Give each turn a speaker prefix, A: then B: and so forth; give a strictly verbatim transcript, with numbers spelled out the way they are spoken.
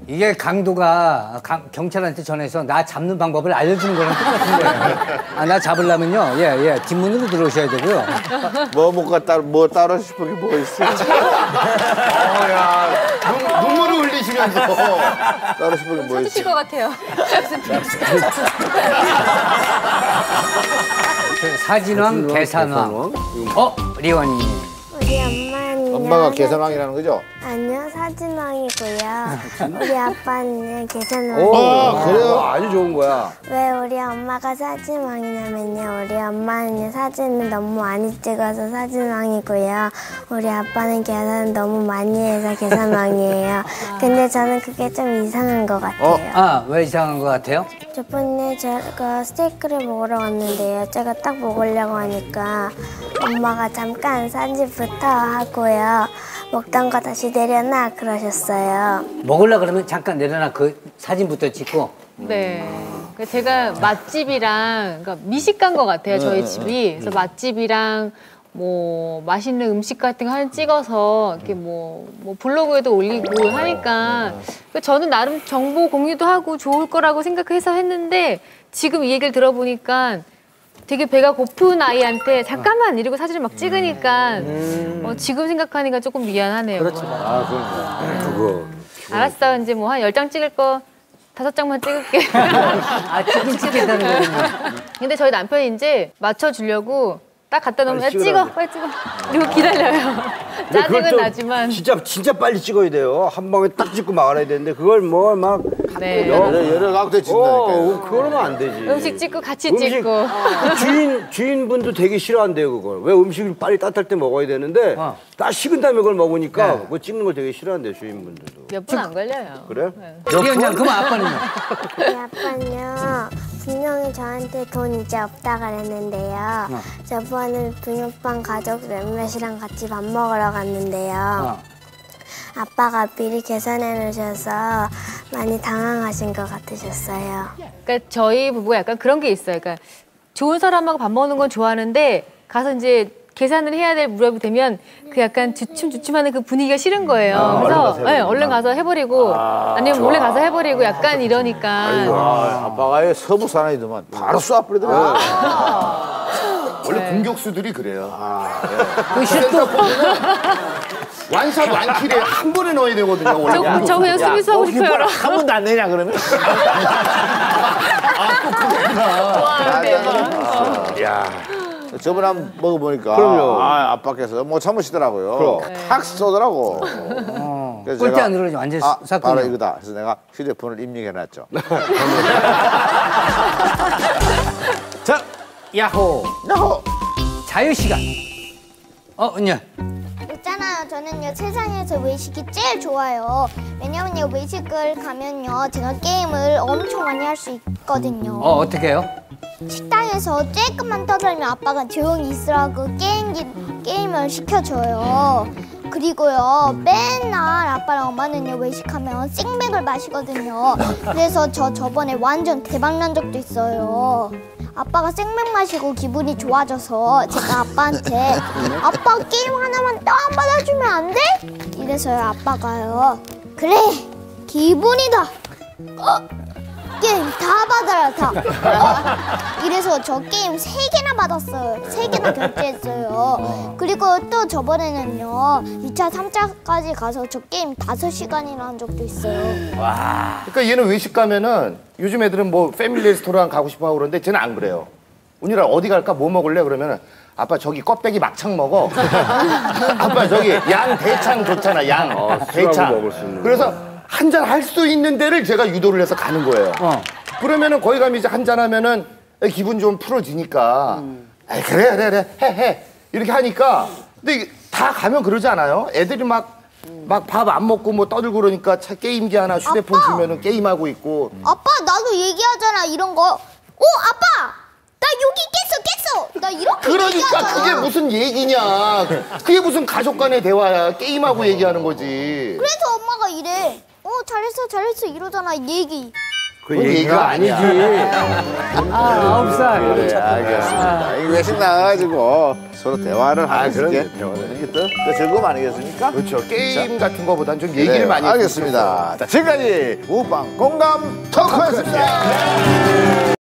A: 이게 강도가 강, 경찰한테 전해서 나 잡는 방법을 알려주는 거랑 똑같은 거예요. 아, 나 잡으려면요, 예, 예, 뒷문으로 들어오셔야 되고요.
B: 뭐, 뭐가 따로, 뭐 따로 싶은 게 뭐 있어? 어,
C: 야, 눈, 눈물을 흘리시면서.
B: 따로 싶은 게 뭐 있어?
D: 찾으실 것 같아요.
A: 사진왕, 계산왕. 어, 리원이.
E: 우리 엄마는
B: 엄마가 계산왕이라는 거죠?
E: 아니요, 사진왕이고요. 우리 아빠는 계산왕.
B: 오, 그래요? 아주 좋은 거야.
E: 왜 우리 엄마가 사진왕이냐면요, 우리 엄마는 사진을 너무 많이 찍어서 사진왕이고요. 우리 아빠는 계산을 너무 많이 해서 계산왕이에요. 근데 저는 그게 좀 이상한 것 같아요.
A: 어? 아, 왜 이상한 것 같아요?
E: 저번에 제가 스테이크를 먹으러 갔는데요. 제가 딱 먹으려고 하니까 엄마가 잠깐 사진부터 하고요. 먹던 거 다시 내려놔 그러셨어요.
A: 먹으려 그러면 잠깐 내려놔 그 사진부터 찍고.
D: 네. 제가 맛집이랑 그러니까 미식가인 것 같아요, 저희 집이. 그래서 맛집이랑 뭐 맛있는 음식 같은 거 하나 찍어서 이렇게 뭐, 뭐 블로그에도 올리고 하니까 저는 나름 정보 공유도 하고 좋을 거라고 생각해서 했는데 지금 이 얘기를 들어보니까 되게 배가 고픈 아이한테 잠깐만 이러고 사진을 막 찍으니까
A: 음.
D: 어, 지금 생각하니까 조금 미안하네요.
A: 그렇죠.
B: 아, 그럼요. 그거.
D: 알았어, 이제 뭐 한 열 장 찍을 거 다섯 장만 찍을게.
A: 아, 찍긴 찍겠다는 거군요.
D: 근데 저희 남편이 이제 맞춰주려고 딱 갖다 놓으면 야, 찍어, 빨리 찍어. 그리고 기다려요. 짜증은 나지만.
F: 진짜 진짜 빨리 찍어야 돼요. 한 방에 딱 찍고 말아야 되는데 그걸 뭐 막
D: 네.
B: 여러, 여러 각도에 찍는다니까요.
F: 어, 그러면 안 되지.
D: 음식 찍고 같이
F: 음식,
D: 찍고.
F: 주인 주인분도 되게 싫어한대요 그걸. 왜 음식을 빨리 따뜻할 때 먹어야 되는데
A: 어.
F: 다 식은 다음에 그걸 먹으니까
A: 네.
F: 그거 찍는 걸 되게 싫어한대요 주인분들도.
D: 몇 분 안 걸려요.
F: 그래?
D: 네.
A: 리원장, 그럼 아빠는요?
E: 우리 아빠는요, 분명히 저한테 돈 이제 없다 그랬는데요.
A: 어.
E: 저번에 붕어빵 가족 몇몇이랑 같이 밥 먹으러 갔는데요.
A: 어.
E: 아빠가 미리 계산해 놓으셔서 많이 당황하신 것 같으셨어요.
D: 그러니까 저희 부부가 약간 그런 게 있어요. 그러니까 좋은 사람하고 밥 먹는 건 좋아하는데 가서 이제 계산을 해야 될 무렵이 되면 그 약간 주춤주춤하는 그 분위기가 싫은 거예요.
F: 아,
D: 그래서
F: 얼른 가서
D: 네, 얼른 가서 해버리고
F: 아,
D: 아니면 몰래 가서 해버리고 약간 이러니까.
B: 아, 아빠가 서부 사나이더만 바로 쏴버리더라.
C: 원래 공격수들이 그래요. 아,
A: 그 슛도
C: 완샷 완킬에 한 번에 넣어야 되거든요. 원래
D: 저,
C: 공격수.
D: 저 그냥 수비수 하고 싶어요.
B: 한 번도 안 내냐, 그러면?
D: 와, 대박.
B: 야 저번에 한번 먹어보니까.
F: 그럼요.
B: 아, 아빠께서 못 참으시더라고요.
F: 그럼.
B: 탁 쏘더라고.
A: 어.
B: 그래서
A: 꼴대
B: 제가,
A: 안 그러지 완전
B: 아,
A: 쌌군요.
B: 바로 이거다. 그래서 내가 휴대폰을 입력해놨죠.
A: 자, 야호.
B: 야호!
A: 자유시간. 어, 은야.
E: 있잖아요. 저는요 세상에서 외식이 제일 좋아요. 왜냐면요 외식을 가면요 제가 게임을 엄청 많이 할 수 있거든요.
A: 어, 어떻게 해요?
E: 식당에서 조금만 떠들면 아빠가 조용히 있으라고 게임기, 게임을 시켜줘요. 그리고요 맨날 아빠랑 엄마는요 외식하면 생맥을 마시거든요. 그래서 저 저번에 완전 대박난 적도 있어요. 아빠가 생맥 마시고 기분이 좋아져서 제가 아빠한테 아빠 게임 하나만 다운받아주면 안 돼? 이래서요 아빠가요 그래 기분이다. 어? 게임 다 받아라 다. 어? 이래서 저 게임 세 개나 받았어요. 세 개나 결제했어요. 그리고 또 저번에는요 이 차, 삼 차까지 가서 저 게임 다섯 시간이나 한 적도 있어요.
C: 그러니까 얘는 외식 가면은 요즘 애들은 뭐 패밀리 레스토랑 가고 싶어 하고 그러는데 쟤는 안 그래요. 운이라 어디 갈까 뭐 먹을래 그러면은 아빠 저기 껍데기 막창 먹어. 아빠 저기 양 대창 좋잖아 양
F: 어, 술하고
C: 대창.
F: 먹을 수 있는
C: 그래서 한 잔 할 수 있는 데를 제가 유도를 해서 가는 거예요.
A: 어.
C: 그러면은 거기 가면 이제 한 잔 하면은 기분 좀 풀어지니까
A: 음.
C: 에이, 그래 그래 그래 해 해 이렇게 하니까 근데 이게 다 가면 그러지 않아요? 애들이 막 막 밥 안 먹고 뭐 떠들고 그러니까 차 게임기 하나 휴대폰
E: 아빠!
C: 주면은 게임하고 있고.
E: 아빠 나도 얘기하잖아 이런 거. 어 아빠 나 여기 깼어 깼어 나 이렇게
C: 그러니까
E: 얘기하잖아.
C: 그게 무슨 얘기냐. 그게 무슨 가족 간의 대화야. 게임하고 얘기하는 거지.
E: 그래서 엄마가 이래. 어 잘했어 잘했어 이러잖아 얘기.
F: 그 얘기가 아니지.
A: 아, 아홉 살.
B: 그래, 알겠습니다. 이 외식 나가가지고 서로 대화를 하는 게
C: 그럼요, 대화를.
B: 이게 또, 또 즐거움 아니겠습니까?
C: 그렇죠. 게임 같은 거보단 좀 얘기를
B: 그래요,
C: 많이
B: 알겠습니다. 자, 지금까지 우방 공감 토크였습니다.